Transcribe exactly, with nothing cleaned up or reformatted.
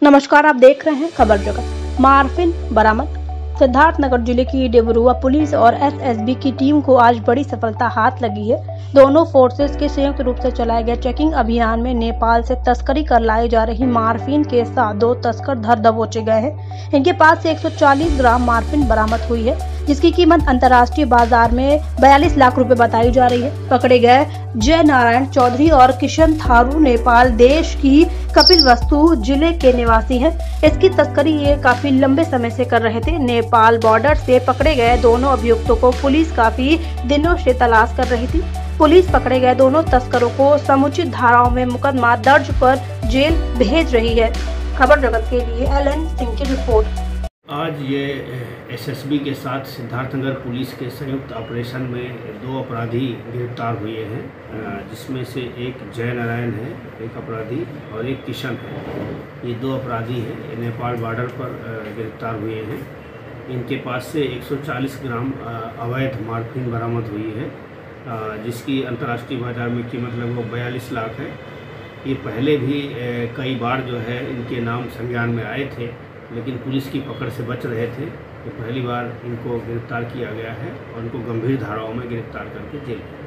नमस्कार, आप देख रहे हैं खबर जगत। मार्फिन बरामद। सिद्धार्थनगर जिले की डेबरुआ पुलिस और एसएसबी की टीम को आज बड़ी सफलता हाथ लगी है। दोनों फोर्सेस के संयुक्त रूप से चलाए गए चेकिंग अभियान में नेपाल से तस्करी कर लाई जा रही मार्फिन के साथ दो तस्कर धर दबोचे गए हैं। इनके पास से एक सौ चालीस ग्राम मार्फिन बरामद हुई है, जिसकी कीमत अंतर्राष्ट्रीय बाजार में बयालीस लाख रुपए बताई जा रही है। पकड़े गए जय नारायण चौधरी और किशन थारू नेपाल देश की कपिलवस्तु जिले के निवासी हैं। इसकी तस्करी ये काफी लंबे समय से कर रहे थे। नेपाल बॉर्डर से पकड़े गए दोनों अभियुक्तों को पुलिस काफी दिनों से तलाश कर रही थी। पुलिस पकड़े गए दोनों तस्करों को समुचित धाराओं में मुकदमा दर्ज कर जेल भेज रही है। खबर जगत के लिए एल एन सिंह की रिपोर्ट। आज ये एसएसबी के साथ सिद्धार्थनगर पुलिस के संयुक्त ऑपरेशन में दो अपराधी गिरफ्तार हुए हैं, जिसमें से एक जय नारायण है, एक अपराधी, और एक किशन है। ये दो अपराधी हैं, ये नेपाल बॉर्डर पर गिरफ्तार हुए हैं। इनके पास से एक सौ चालीस ग्राम अवैध मार्फिन बरामद हुई है, जिसकी अंतर्राष्ट्रीय बाजार में कीमत लगभग बयालीस लाख है। ये पहले भी कई बार जो है इनके नाम संज्ञान में आए थे, लेकिन पुलिस की पकड़ से बच रहे थे। तो पहली बार इनको गिरफ्तार किया गया है और इनको गंभीर धाराओं में गिरफ्तार करके जेल